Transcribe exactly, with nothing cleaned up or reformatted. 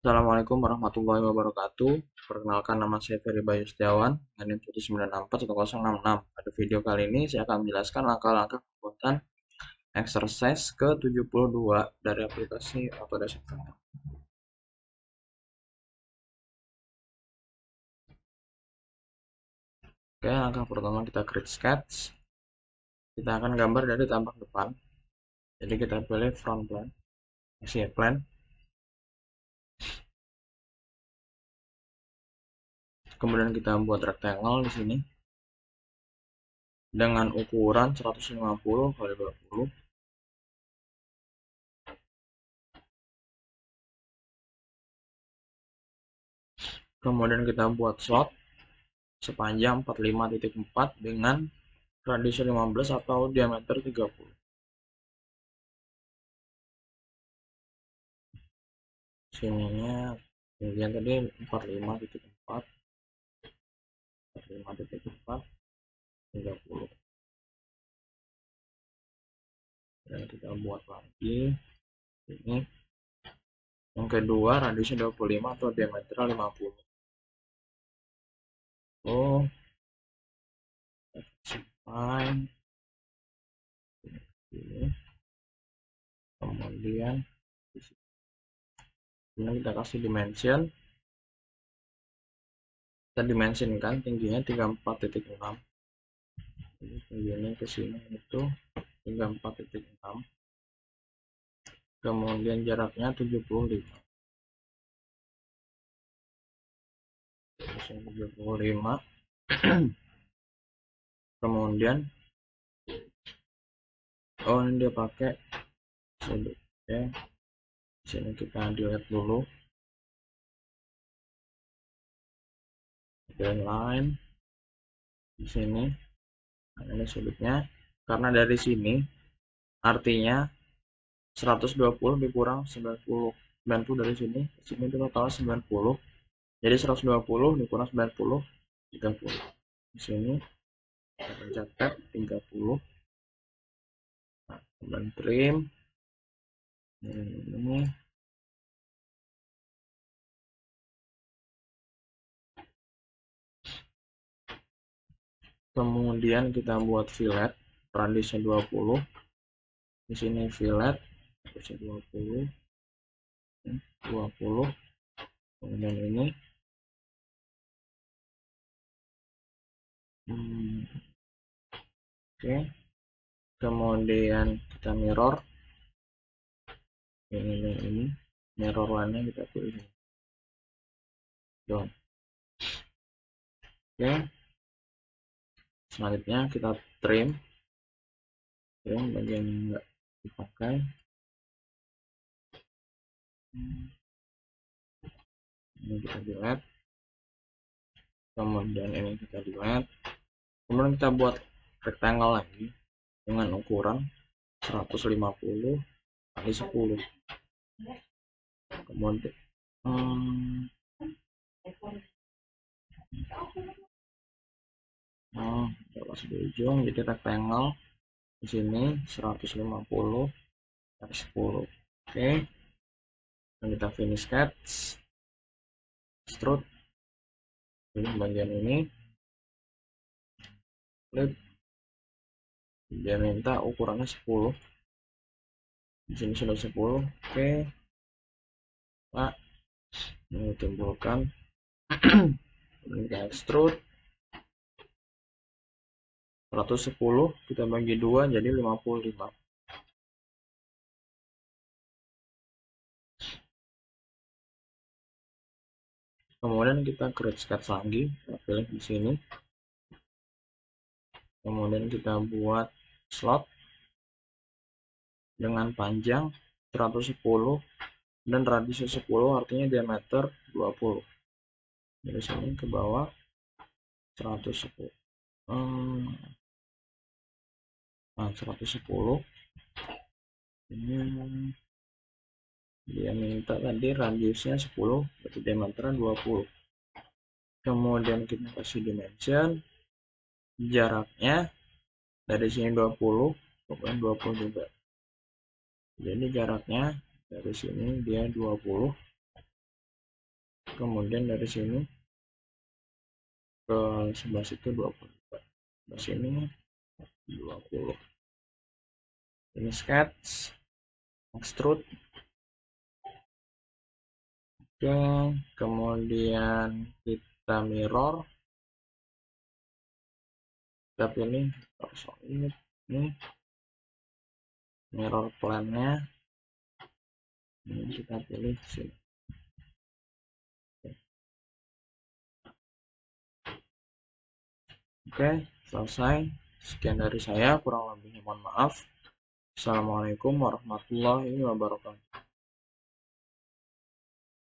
Assalamualaikum warahmatullahi wabarakatuh. Perkenalkan, nama saya Ferry Bayu Setiawan dengan NIM tujuh sembilan enam empat satu nol enam enam. Pada video kali ini saya akan menjelaskan langkah-langkah pembuatan exercise ke tujuh puluh dua dari aplikasi Autodesk. Oke, langkah pertama kita create sketch. Kita akan gambar dari tampak depan. Jadi kita pilih front plan, exit plan. Kemudian kita buat rectangle di sini dengan ukuran seratus lima puluh kali dua puluh. Kemudian kita buat slot sepanjang empat puluh lima titik empat dengan radius lima belas atau diameter tiga puluh. Sininya kemudian tadi empat puluh lima titik empat, empat puluh lima titik empat, tiga puluh. Dan kita buat lagi ini. Yang kedua radiusnya dua puluh lima atau diameter lima puluh. Oh, fine. Ini. Kemudian ini kita kasih dimension. Kita dimensionkan tingginya tiga puluh empat titik enam. Jadi tingginya ke sini itu tiga puluh empat titik enam. Kemudian jaraknya tujuh puluh lima. tujuh puluh lima. Kemudian oh, ini dia pakai sudut ya. Di sini kita delete dulu. Dan line di sini. Nah, ini sudutnya. Karena dari sini artinya seratus dua puluh dikurang sembilan puluh. sembilan puluh dari sini, di sini itu total sembilan puluh. Jadi seratus dua puluh dikurang sembilan puluh, tiga puluh. Di sini kita pencet tab tiga puluh. Nah, kemudian trim. Ini kemudian kita buat fillet, radiusnya dua puluh. Di sini fillet, radiusnya dua puluh. dua puluh. Kemudian ini hmm, oke okay. Kemudian kita mirror ini ini, ini. Mirror line-nya kita pilih down. Oke okay. Selanjutnya kita trim trim bagian yang enggak dipakai. Ini kita delete, kemudian ini kita delete, kemudian kita buat rectangle lagi dengan ukuran seratus lima puluh kali sepuluh. Kemudian hmm, nah, kita di ujung jadi rectangle di sini seratus lima puluh kali sepuluh. Oke okay. Dan kita finish sketch, extrude ini bagian ini, flip. Dia minta ukurannya sepuluh. Di sini sudah sepuluh. Oke okay. Nah, ini timbulkan. Kita extrude seratus sepuluh kita bagi dua jadi lima puluh lima. Kemudian kita create sketch lagi, kita pilih di sini. Kemudian kita buat slot dengan panjang seratus sepuluh dan radius sepuluh, artinya diameter dua puluh. Dari sini ke bawah seratus sepuluh. Hmm. Nah, seratus sepuluh. Ini dia minta tadi radiusnya sepuluh, berarti diameternya dua puluh. Kemudian kita kasih dimension, jaraknya dari sini dua puluh, pokoknya dua puluh juga. Jadi jaraknya dari sini dia dua puluh. kemudian dari sini ke sebelah situ dua puluh dua, sebelah sini dua puluh. Ini sketch, extrude. Oke, kemudian kita mirror. Kita pilih solid, ini mirror plane-nya. Ini kita pilih sini. Oke, selesai. Sekian dari saya, kurang lebihnya mohon maaf. Assalamualaikum warahmatullahi wabarakatuh.